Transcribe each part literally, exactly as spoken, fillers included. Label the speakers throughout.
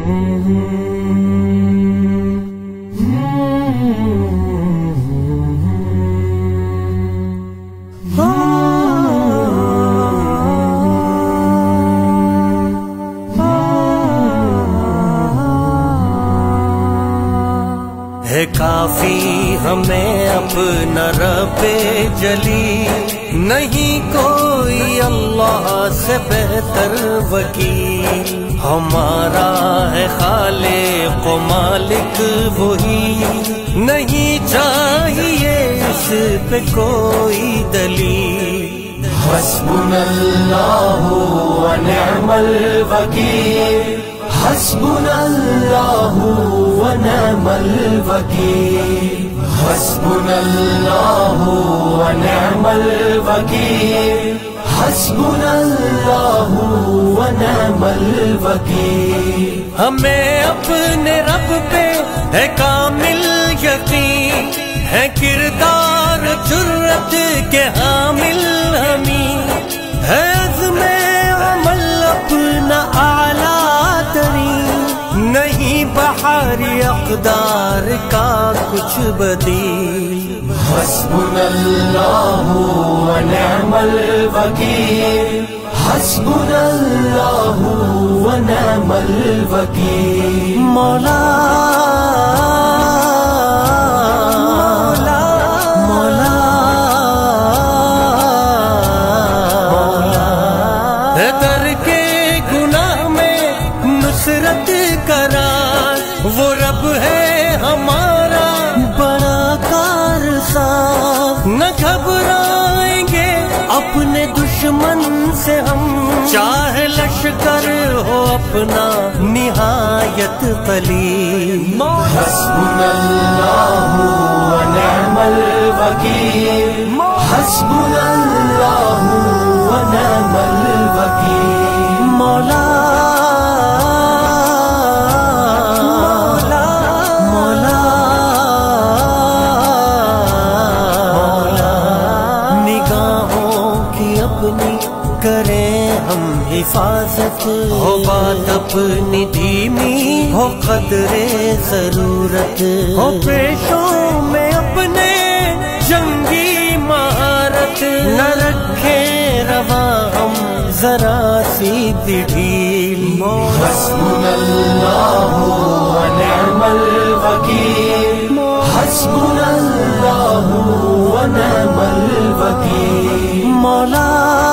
Speaker 1: ہے کافی ہمیں اپنا رب جلی، نہیں کوئی اللہ سے بہتر وکیل، ہمارا ہے خالق و مالک وہی، نہیں چاہیے اس پہ کوئی دلیل۔
Speaker 2: حسبنا اللہ و نعم الوکیل، حسبنا اللہ و نعم الوکیل، حسبنا اللہ و نعم الوکیل، حسبنا اللہ و نعم الوکیل۔
Speaker 1: ہمیں اپنے رب پہ ہے کامل یقین، ہے کردار جرت کے حامل ہمیں، ہے عزم عمل اپنا اعلیٰ ترین، نہیں بحر اقدار کا کچھ بدیل۔
Speaker 2: حسبنا اللہ و نعم الوکیل، حسبنا اللہ و نعم الوکیل۔
Speaker 1: مولا نصرت کرا، وہ رب ہے ہمارا بڑا کارساز، نہ گھبرائیں گے اپنے دشمن سے ہم، چاہے لشکر ہو اپنا نہایت قلیل۔
Speaker 2: حسبنا اللہ و نعم الوکیل، حسبنا اللہ و نعم الوکیل۔
Speaker 1: مولا کریں ہم حفاظت، ہو بات اپنی دھیمی ہو قدر ضرورت، ہو پیشوں میں اپنے جنگی مہارت، نہ رکھیں رواں ہم ذرا سی بھی ڈھیل۔
Speaker 2: حسبنا اللہ و نعم الوکیل، حسبنا اللہ و نعم الوکیل۔
Speaker 1: مولا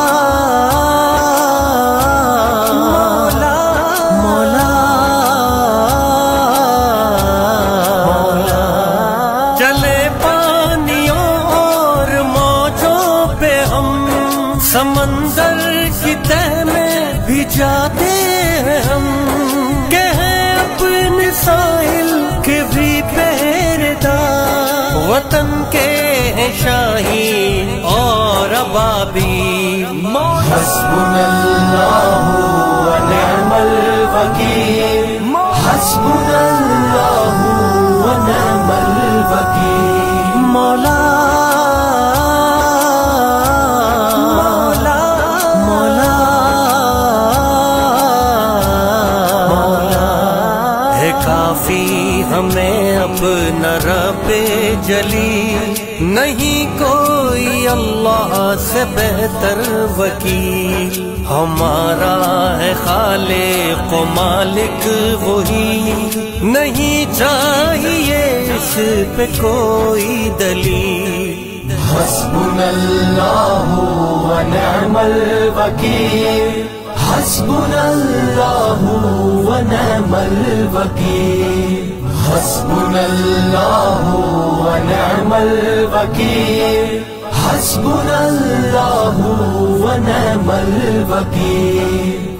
Speaker 1: سمندر کی تہ میں بھی جاتے ہیں ہم، کہ ہیں اپنے ساحل کے بھی پہرےدار، وطن کے ہیں شاہین اور ابابیل۔
Speaker 2: حسبنا اللہ و نعم الوکیل، حسبنا اللہ و نعم الوکیل۔
Speaker 1: مولا کافی ہمیں اپنا رب جلی، نہیں کوئی اللہ سے بہتر وکیل، ہمارا ہے خالق و مالک وہی، نہیں چاہیے اس پہ کوئی دلیل۔
Speaker 2: حسبنا اللہ و نعم الوکیل، حسبنا اللہ و نعم الوکیل، حسبنا اللہ و نعم الوکیل، حسبنا اللہ و نعم الوکیل۔